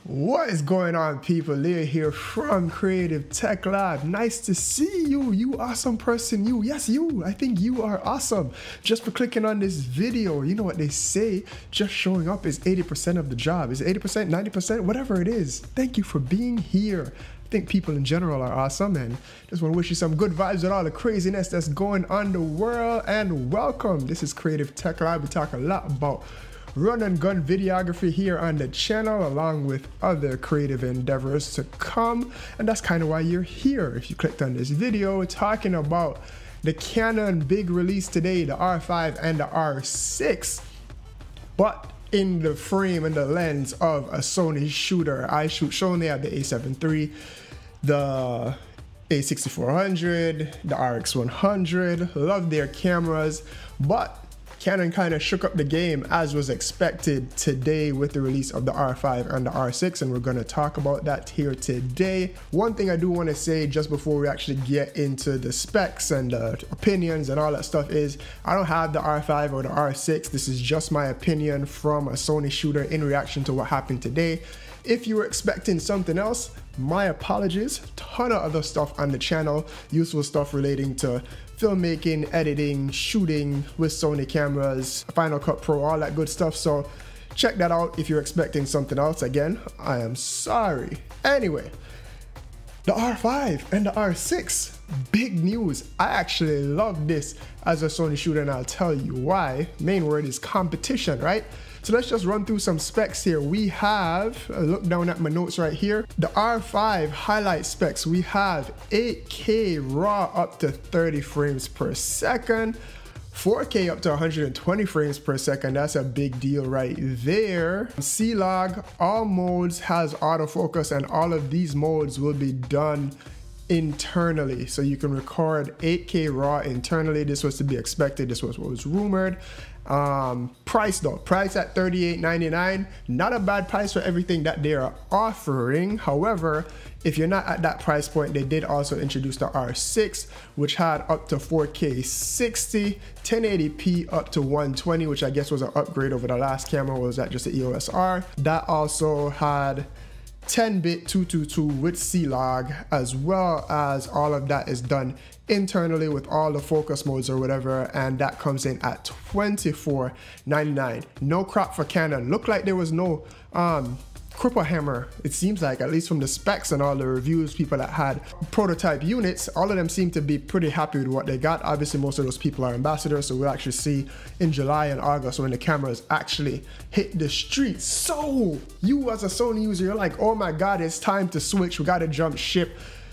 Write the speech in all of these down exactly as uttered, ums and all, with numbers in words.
What is going on, people? Leo here from Creative Tech Lab. Nice to see you, you awesome person. You, yes, you. I think you are awesome. Just for clicking on this video. You know what they say, just showing up is eighty percent of the job. Is it eighty percent, ninety percent, whatever it is. Thank you for being here. I think people in general are awesome, and just want to wish you some good vibes with all the craziness that's going on in the world. And welcome. This is Creative Tech Lab. We talk a lot about run and gun videography here on the channel, along with other creative endeavors to come, and that's kind of why you're here. If you clicked on this video talking about the Canon big release today, the R five and the R six, but in the frame and the lens of a Sony shooter. I shoot Sony at the A seven three, the A sixty-four hundred, the R X one hundred. Love their cameras, but Canon kind of shook up the game as was expected today with the release of the R five and the R six, and we're going to talk about that here today. One thing I do want to say just before we actually get into the specs and the opinions and all that stuff is I don't have the R five or the R six. This is just my opinion from a Sony shooter in reaction to what happened today. If you were expecting something else, my apologies. Ton of other stuff on the channel, useful stuff relating to filmmaking, editing, shooting with Sony cameras, Final Cut Pro, all that good stuff. So check that out if you're expecting something else. Again, I am sorry. Anyway, the R five and the R six, big news. I actually love this as a Sony shooter, and I'll tell you why. Main word is competition, right? So let's just run through some specs here. We have, uh, look down at my notes right here, the R five highlight specs. We have eight K RAW up to thirty frames per second, four K up to one hundred twenty frames per second. That's a big deal right there. C-Log, all modes has autofocus, and all of these modes will be done internally. So you can record eight K RAW internally. This was to be expected. This was what was rumored. Um, price though, price at thirty-eight ninety-nine, not a bad price for everything that they are offering. However, if you're not at that price point, they did also introduce the R six, which had up to four K sixty, ten eighty p up to one twenty, which I guess was an upgrade over the last camera. Was that just the E O S R? That also had ten bit two twenty-two with C-Log, as well as all of that is done internally with all the focus modes or whatever, and that comes in at twenty-four ninety-nine. No crop for Canon. Looked like there was no um cripple hammer. It seems like, at least from the specs and all the reviews, people that had prototype units, all of them seem to be pretty happy with what they got. Obviously most of those people are ambassadors, so we'll actually see in July and August when the cameras actually hit the streets. So you as a Sony user, you're like, oh my god, it's time to switch, we gotta jump ship.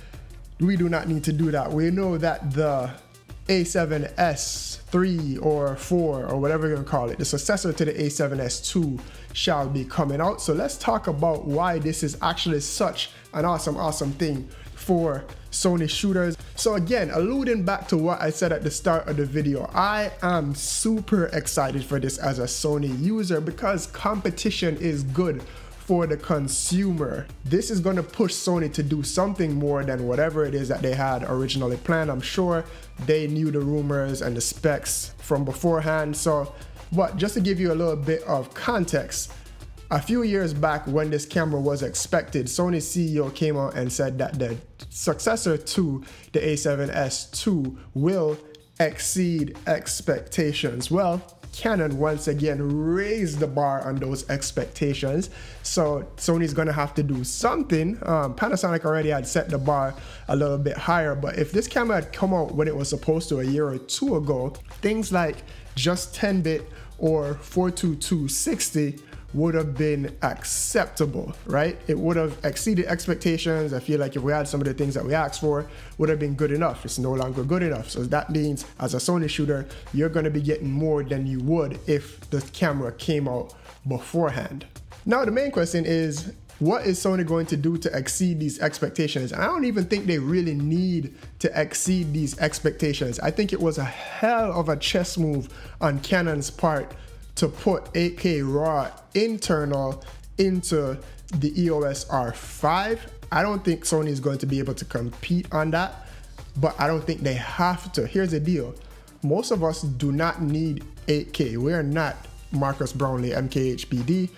We do not need to do that. We know that the A seven S three or four or whatever you're gonna call it, the successor to the A seven S two, shall be coming out. So let's talk about why this is actually such an awesome, awesome thing for Sony shooters. So again, alluding back to what I said at the start of the video, I am super excited for this as a Sony user because competition is good for the consumer. This is going to push Sony to do something more than whatever it is that they had originally planned. I'm sure they knew the rumors and the specs from beforehand. So, but just to give you a little bit of context, a few years back when this camera was expected, Sony's C E O came out and said that the successor to the A seven S two will exceed expectations. Well, Canon once again raised the bar on those expectations, so Sony's gonna have to do something. um, Panasonic already had set the bar a little bit higher, but if this camera had come out when it was supposed to a year or two ago, things like just ten bit or four twenty-two sixty would have been acceptable, right? It would have exceeded expectations. I feel like if we had some of the things that we asked for, would have been good enough. It's no longer good enough. So that means as a Sony shooter, you're gonna be getting more than you would if the camera came out beforehand. Now the main question is, what is Sony going to do to exceed these expectations? And I don't even think they really need to exceed these expectations. I think it was a hell of a chess move on Canon's part to put eight K RAW internal into the E O S R five. I don't think Sony is going to be able to compete on that, but I don't think they have to. Here's the deal. Most of us do not need eight K. We're not Marcus Brownlee, M K H B D.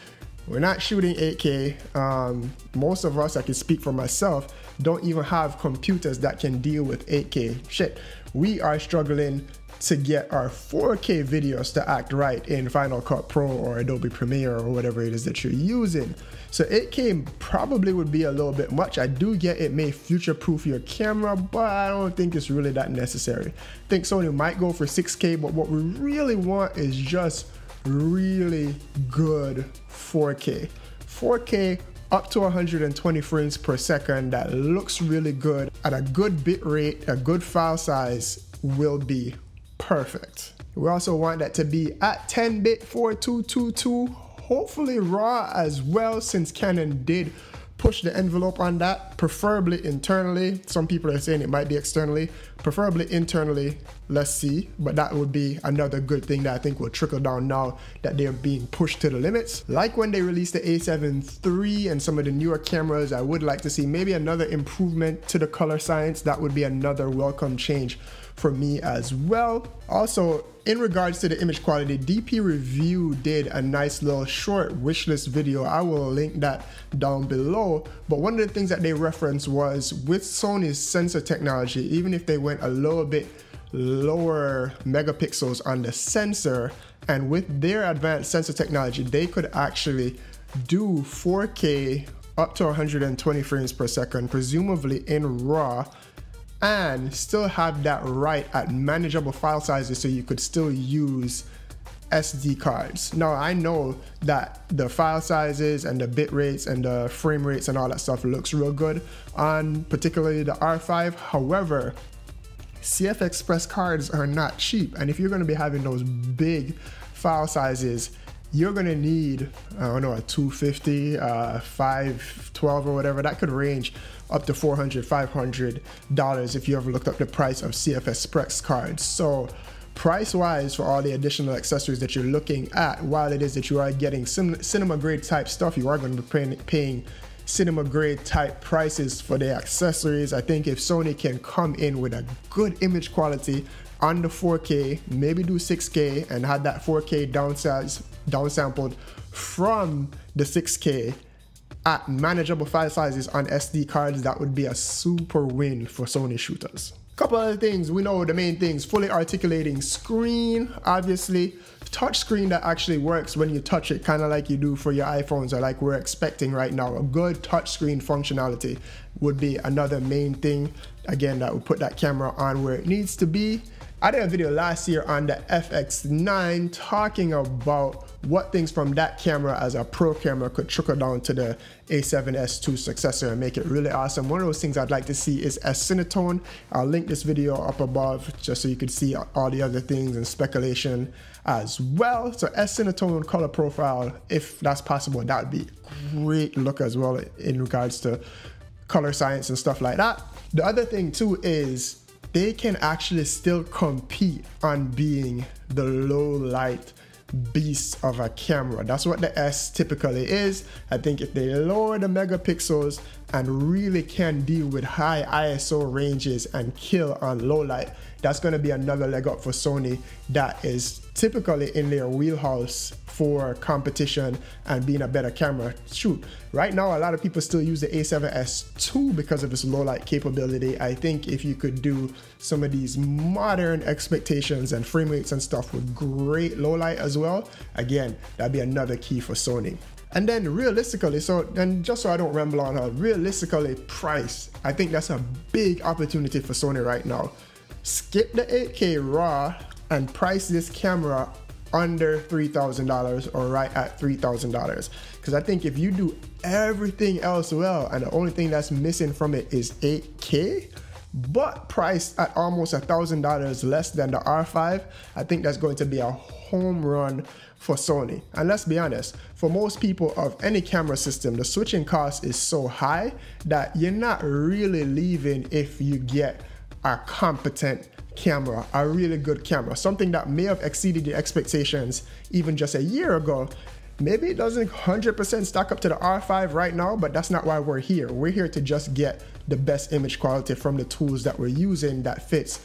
We're not shooting eight K. Um, most of us, I can speak for myself, don't even have computers that can deal with eight K. Shit, we are struggling to get our four K videos to act right in Final Cut Pro or Adobe Premiere or whatever it is that you're using. So eight K probably would be a little bit much. I do get it may future-proof your camera, but I don't think it's really that necessary. I think Sony might go for six K, but what we really want is just really good four K. four K up to one hundred twenty frames per second that looks really good at a good bit rate, a good file size will be perfect. We also want that to be at ten bit forty-two twenty-two, hopefully RAW as well, since Canon did push the envelope on that, preferably internally. Some people are saying it might be externally, preferably internally. Let's see, but that would be another good thing that I think will trickle down now that they're being pushed to the limits. Like when they released the A seven three and some of the newer cameras, I would like to see maybe another improvement to the color science. That would be another welcome change for me as well. Also, in regards to the image quality, D P Review did a nice little short wishlist video. I will link that down below. But one of the things that they referenced was with Sony's sensor technology, even if they went a little bit lower megapixels on the sensor, and with their advanced sensor technology, they could actually do four K up to one hundred twenty frames per second, presumably in RAW, and still have that right at manageable file sizes so you could still use S D cards. Now, I know that the file sizes and the bit rates and the frame rates and all that stuff looks real good on particularly the R five. However, C F Express cards are not cheap, and if you're going to be having those big file sizes, you're going to need, I don't know, a two fifty, uh, five twelve or whatever. That could range up to four hundred, five hundred dollars if you ever looked up the price of C F Express cards. So price wise, for all the additional accessories that you're looking at, while it is that you are getting cinema grade type stuff, you are going to be paying, paying cinema grade type prices for the accessories. I think if Sony can come in with a good image quality on the four K, maybe do six K and have that four K downsize, downsampled from the six K at manageable file sizes on S D cards, that would be a super win for Sony shooters. Couple other things, we know the main things: fully articulating screen, obviously, touch screen that actually works when you touch it, kind of like you do for your iPhones, or like we're expecting right now. A good touch screen functionality would be another main thing, again, that would put that camera on where it needs to be. I did a video last year on the F X nine talking about what things from that camera as a pro camera could trickle down to the A seven S two successor and make it really awesome. One of those things I'd like to see is S-Cinetone. I'll link this video up above just so you can see all the other things and speculation as well. So S-Cinetone color profile, if that's possible, that would be a great look as well in regards to color science and stuff like that. The other thing too is they can actually still compete on being the low light beast of a camera. That's what the S typically is. I think if they lower the megapixels and really can deal with high I S O ranges and kill on low light, that's going to be another leg up for Sony that is typically in their wheelhouse for competition and being a better camera. Shoot, right now a lot of people still use the A seven S two because of its low light capability. I think if you could do some of these modern expectations and frame rates and stuff with great low light as well, again, that'd be another key for Sony. And then realistically, so and just so I don't ramble on, uh, realistically price, I think that's a big opportunity for Sony right now. Skip the eight K RAW and price this camera under three thousand dollars or right at three thousand dollars. Because I think if you do everything else well and the only thing that's missing from it is eight K, but priced at almost a thousand dollars less than the R five, I think that's going to be a home run for Sony. And let's be honest, for most people of any camera system, the switching cost is so high that you're not really leaving if you get a competent camera, a really good camera, something that may have exceeded the expectations even just a year ago. Maybe it doesn't one hundred percent stack up to the R five right now, but that's not why we're here. We're here to just get the best image quality from the tools that we're using that fits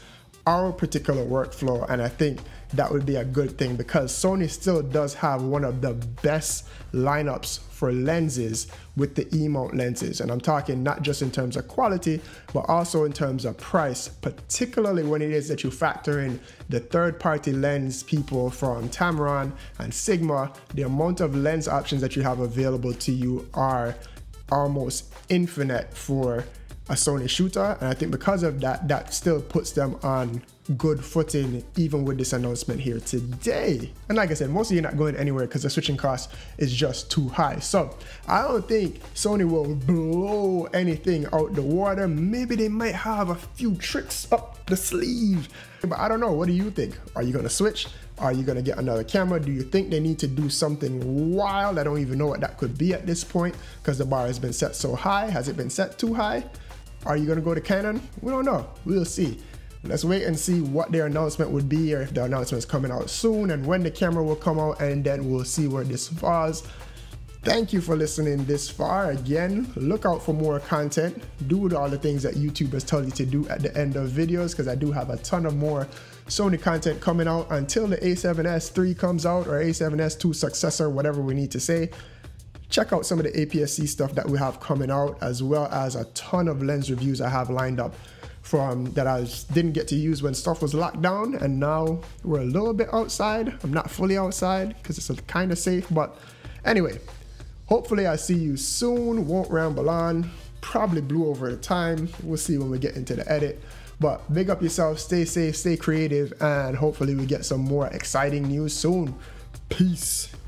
our particular workflow, and I think that would be a good thing because Sony still does have one of the best lineups for lenses with the E-mount lenses, and I'm talking not just in terms of quality but also in terms of price, particularly when it is that you factor in the third-party lens people from Tamron and Sigma. The amount of lens options that you have available to you are almost infinite for a Sony shooter, and I think because of that, that still puts them on good footing even with this announcement here today. And like I said, most of you are not going anywhere because the switching cost is just too high. So I don't think Sony will blow anything out the water. Maybe they might have a few tricks up the sleeve, but I don't know. What do you think? Are you gonna switch? Are you gonna get another camera? Do you think they need to do something wild? I don't even know what that could be at this point because the bar has been set so high. Has it been set too high? Are you gonna go to Canon? We don't know. We'll see. Let's wait and see what their announcement would be, or if the announcement is coming out soon and when the camera will come out, and then we'll see where this falls. Thank you for listening this far. Again, look out for more content. Do all the things that YouTubers tell you to do at the end of videos, because I do have a ton of more Sony content coming out until the A seven S three comes out, or A seven S two successor, whatever we need to say. Check out some of the A P S C stuff that we have coming out, as well as a ton of lens reviews I have lined up from that I didn't get to use when stuff was locked down, and now we're a little bit outside. I'm not fully outside because it's kind of safe, but anyway, hopefully I see you soon. Won't ramble on, probably blew over the time. We'll see when we get into the edit, but big up yourself, stay safe, stay creative, and hopefully we get some more exciting news soon. Peace.